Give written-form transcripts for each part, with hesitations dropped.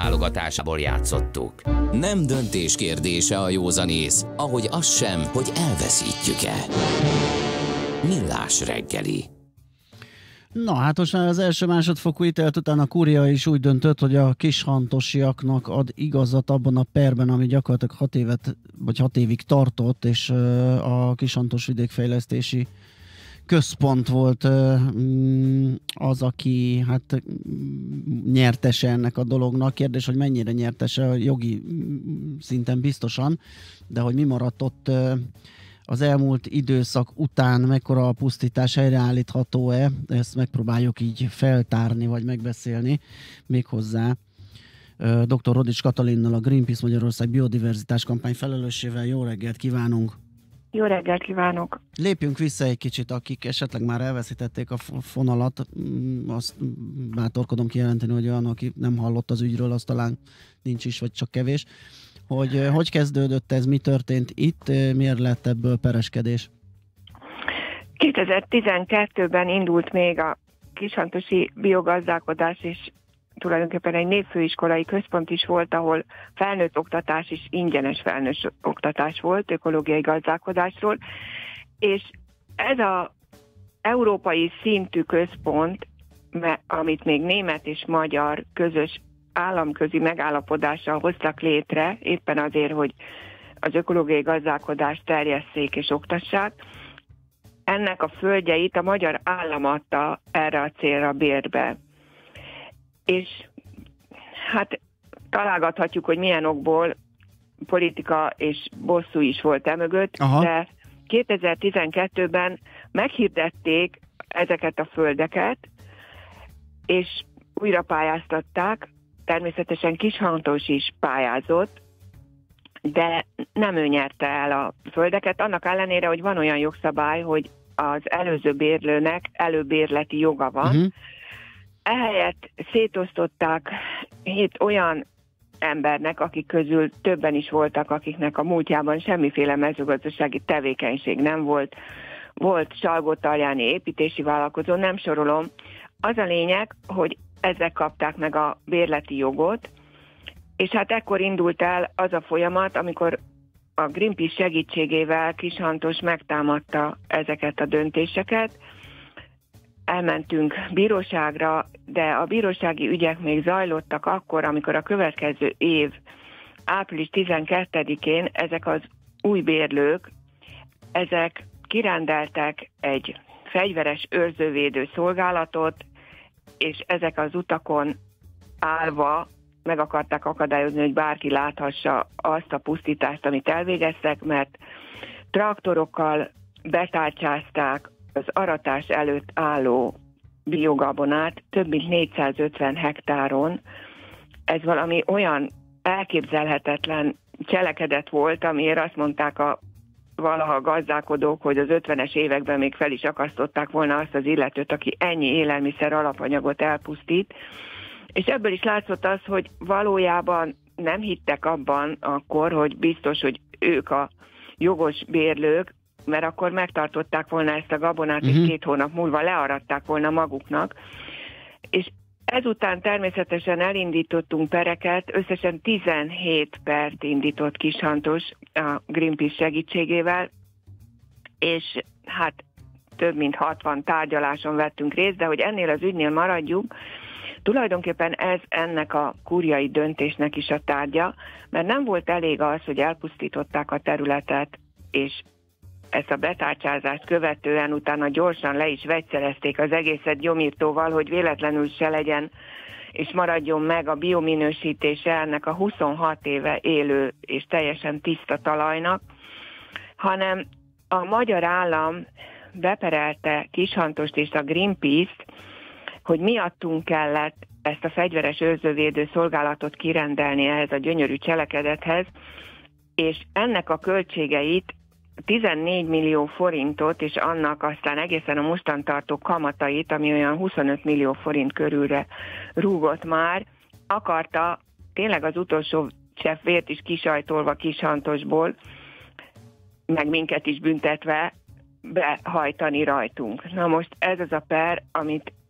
válogatásából játszottuk. Nem döntés kérdése a józanész, ahogy az sem, hogy elveszítjük-e. Millás reggeli. Na hát most már az első másodfokú ítélet után a kúria is úgy döntött, hogy a kishantosiaknak ad igazat abban a perben, ami gyakorlatilag 6 évig tartott, és a Kishantos vidékfejlesztési központ volt az, aki hát nyertese ennek a dolognak. Kérdés, hogy mennyire nyertese, a jogi szinten biztosan, de hogy mi maradt ott az elmúlt időszak után, mekkora a pusztítás, helyreállítható-e, ezt megpróbáljuk így feltárni, vagy megbeszélni méghozzá dr. Rodics Katalinnal, a Greenpeace Magyarország biodiverzitás kampány felelőssével. Jó reggelt kívánunk! Jó reggelt kívánok! Lépjünk vissza egy kicsit, akik esetleg már elveszítették a fonalat. Azt bátorkodom kijelenteni, hogy olyan, aki nem hallott az ügyről, az talán nincs is, vagy csak kevés. Hogy kezdődött ez, mi történt itt, miért lett ebből pereskedés? 2012-ben indult még a kishantosi biogazdálkodás, és tulajdonképpen egy népfőiskolai központ is volt, ahol felnőtt oktatás is, ingyenes felnőtt oktatás volt, ökológiai gazdálkodásról, és ez az európai szintű központ, amit még német és magyar közös államközi megállapodással hoztak létre, éppen azért, hogy az ökológiai gazdálkodást terjesszék és oktassák, ennek a földjeit a magyar állam adta erre a célra bérbe. És hát találgathatjuk, hogy milyen okból politika és bosszú is volt emögött, de 2012-ben meghirdették ezeket a földeket, és újra pályáztatták, természetesen Kishantos is pályázott, de nem ő nyerte el a földeket, annak ellenére, hogy van olyan jogszabály, hogy az előző bérlőnek előbérleti joga van. Ehelyett szétosztották 7 olyan embernek, akik közül többen is voltak, akiknek a múltjában semmiféle mezőgazdasági tevékenység nem volt. Volt Salgótarjáni építési vállalkozó, nem sorolom. Az a lényeg, hogy ezek kapták meg a bérleti jogot, és hát ekkor indult el az a folyamat, amikor a Greenpeace segítségével Kishantos megtámadta ezeket a döntéseket. Elmentünk bíróságra, de a bírósági ügyek még zajlottak akkor, amikor a következő év április 12-én ezek az új bérlők, ezek kirendeltek egy fegyveres őrzővédő szolgálatot, és ezek az utakon állva meg akarták akadályozni, hogy bárki láthassa azt a pusztítást, amit elvégeztek, mert traktorokkal betárcsázták az aratás előtt álló biogabonát több mint 450 hektáron. Ez valami olyan elképzelhetetlen cselekedet volt, amiért azt mondták valaha gazdálkodók, hogy az 50-es években még fel is akasztották volna azt az illetőt, aki ennyi élelmiszer alapanyagot elpusztít. És ebből is látszott az, hogy valójában nem hittek abban akkor, hogy biztos, hogy ők a jogos bérlők, mert akkor megtartották volna ezt a gabonát, és 2 hónap múlva learadták volna maguknak. És ezután természetesen elindítottunk pereket, összesen 17 pert indított Kishantos a Greenpeace segítségével, és hát több mint 60 tárgyaláson vettünk részt, de hogy ennél az ügynél maradjunk, tulajdonképpen ez ennek a kúriai döntésnek is a tárgya, mert nem volt elég az, hogy elpusztították a területet, és ezt a betárcsázást követően utána gyorsan le is vegyszerezték az egészet gyomírtóval, hogy véletlenül se legyen és maradjon meg a biominősítése ennek a 26 éve élő és teljesen tiszta talajnak, hanem a magyar állam beperelte Kishantost és a Greenpeace-t, hogy miattunk kellett ezt a fegyveres őrzővédő szolgálatot kirendelni ehhez a gyönyörű cselekedethez, és ennek a költségeit 14 millió forintot, és annak aztán egészen a mostantartó kamatait, ami olyan 25 millió forint körülre rúgott már, akarta tényleg az utolsó csepp vért is kisajtolva Kishantosból, meg minket is büntetve behajtani rajtunk. Na most ez az a per, amit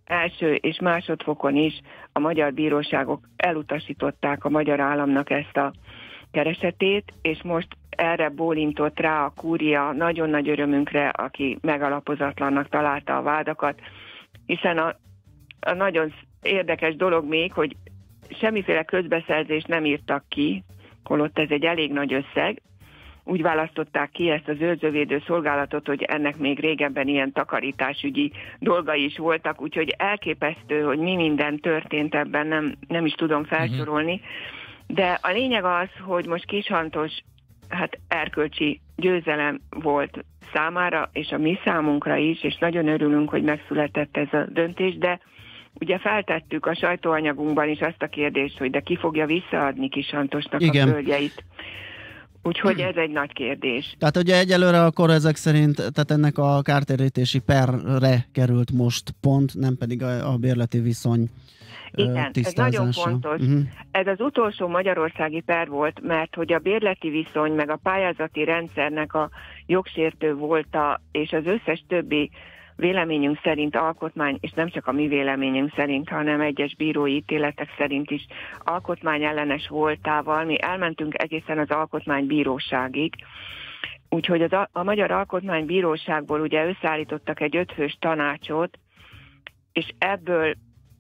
első és másodfokon is a magyar bíróságok elutasították a magyar államnak ezt a keresetét, és most erre bólintott rá a kúria nagyon nagy örömünkre, aki megalapozatlannak találta a vádakat, hiszen a nagyon érdekes dolog még, hogy semmiféle közbeszerzést nem írtak ki, holott ez egy elég nagy összeg. Úgy választották ki ezt az őrzővédő szolgálatot, hogy ennek még régebben ilyen takarításügyi dolgai is voltak, úgyhogy elképesztő, hogy mi minden történt ebben, nem is tudom felsorolni. De a lényeg az, hogy most Kishantos erkölcsi győzelem volt számára, és a mi számunkra is, és nagyon örülünk, hogy megszületett ez a döntés, de ugye feltettük a sajtóanyagunkban is azt a kérdést, hogy de ki fogja visszaadni Kishantosnak a földjeit. Úgyhogy ez egy nagy kérdés. Tehát ugye egyelőre akkor ezek szerint, tehát ennek a kártérítési perre került most pont, nem pedig a bérleti viszony igen, ez nagyon fontos. Ez az utolsó magyarországi per volt, mert hogy a bérleti viszony meg a pályázati rendszernek a jogsértő volta, és az összes többi véleményünk szerint alkotmány, és nem csak a mi véleményünk szerint, hanem egyes bírói ítéletek szerint is alkotmányellenes voltával. Mi elmentünk egészen az alkotmánybíróságig, úgyhogy a Magyar Alkotmánybíróságból ugye összeállítottak egy 5 fős tanácsot, és ebből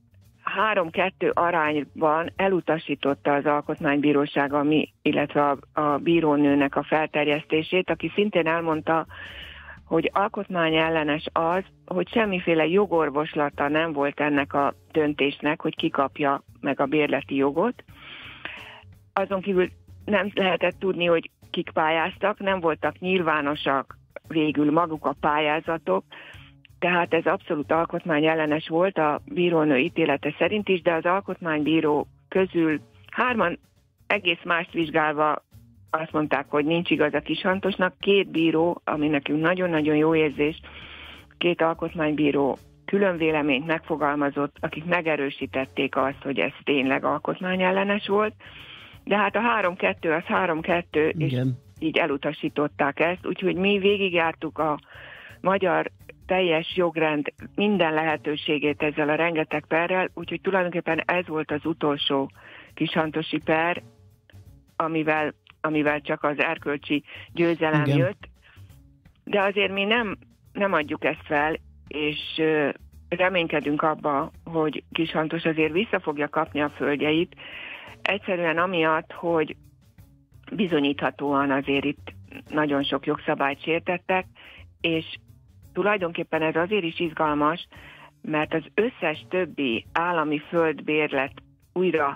3-2 arányban elutasította az Alkotmánybíróság illetve a bírónőnek a felterjesztését, aki szintén elmondta, hogy alkotmányellenes az, hogy semmiféle jogorvoslata nem volt ennek a döntésnek, hogy ki kapja meg a bérleti jogot. Azon kívül nem lehetett tudni, hogy kik pályáztak, nem voltak nyilvánosak végül maguk a pályázatok, tehát ez abszolút alkotmányellenes volt a bírónő ítélete szerint is, de az alkotmánybíró közül 3 egész mást vizsgálva azt mondták, hogy nincs igaz a Kishantosnak. 2 bíró, ami nekünk nagyon-nagyon jó érzés, 2 alkotmánybíró külön véleményt megfogalmazott, akik megerősítették azt, hogy ez tényleg alkotmányellenes volt, de hát a 3-2 az 3-2, és így elutasították ezt, úgyhogy mi végigjártuk a magyar teljes jogrend minden lehetőségét ezzel a rengeteg perrel, úgyhogy tulajdonképpen ez volt az utolsó kishantosi per, amivel csak az erkölcsi győzelem jött. De azért mi nem adjuk ezt fel, és reménykedünk abba, hogy Kishantos azért vissza fogja kapni a földjeit, egyszerűen amiatt, hogy bizonyíthatóan azért itt nagyon sok jogszabályt sértettek, és tulajdonképpen ez azért is izgalmas, mert az összes többi állami földbérlet újra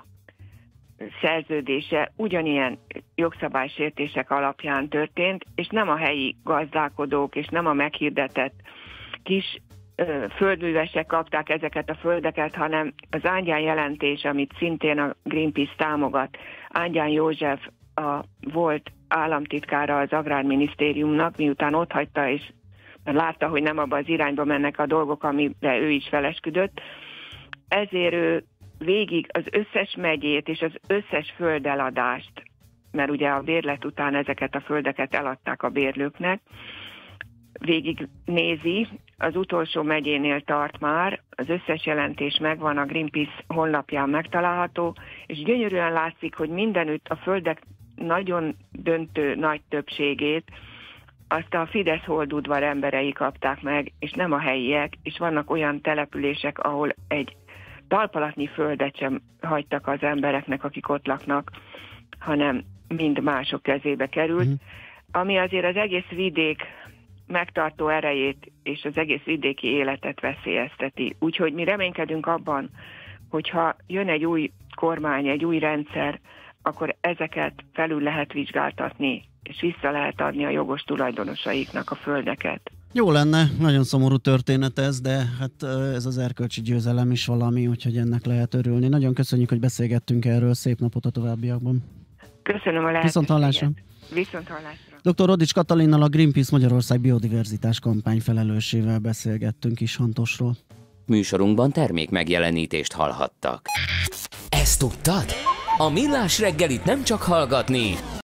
szerződése ugyanilyen jogszabálysértések alapján történt, és nem a helyi gazdálkodók, és nem a meghirdetett kis földművesek kapták ezeket a földeket, hanem az Ángyán jelentés, amit szintén a Greenpeace támogat. Ángyán József volt államtitkára az Agrárminisztériumnak, miután otthagyta, és látta, hogy nem abba az irányba mennek a dolgok, amire ő is felesküdött. Ezért ő végig az összes megyét és az összes földeladást, mert ugye a bérlet után ezeket a földeket eladták a bérlőknek, végig nézi, az utolsó megyénél tart már, az összes jelentés megvan, a Greenpeace honlapján megtalálható, és gyönyörűen látszik, hogy mindenütt a földek nagyon döntő nagy többségét azt a Fidesz holdudvar emberei kapták meg, és nem a helyiek, és vannak olyan települések, ahol egy talpalatnyi földet sem hagytak az embereknek, akik ott laknak, hanem mind mások kezébe került, ami azért az egész vidék megtartó erejét és az egész vidéki életet veszélyezteti. Úgyhogy mi reménykedünk abban, hogyha jön egy új kormány, egy új rendszer, akkor ezeket felül lehet vizsgáltatni, és vissza lehet adni a jogos tulajdonosaiknak a földeket. Jó lenne, nagyon szomorú történet ez, de hát ez az erkölcsi győzelem is valami, úgyhogy ennek lehet örülni. Nagyon köszönjük, hogy beszélgettünk erről, szép napot a továbbiakban. Köszönöm a lehetőséget. Viszonthallásra. Viszonthallásra. Dr. Rodics Katalinnal, a Greenpeace Magyarország biodiverzitás kampány felelősével beszélgettünk Kishantosról. Műsorunkban termék megjelenítést hallhattak. Ezt tudtad? A Millás reggelit nem csak hallgatni,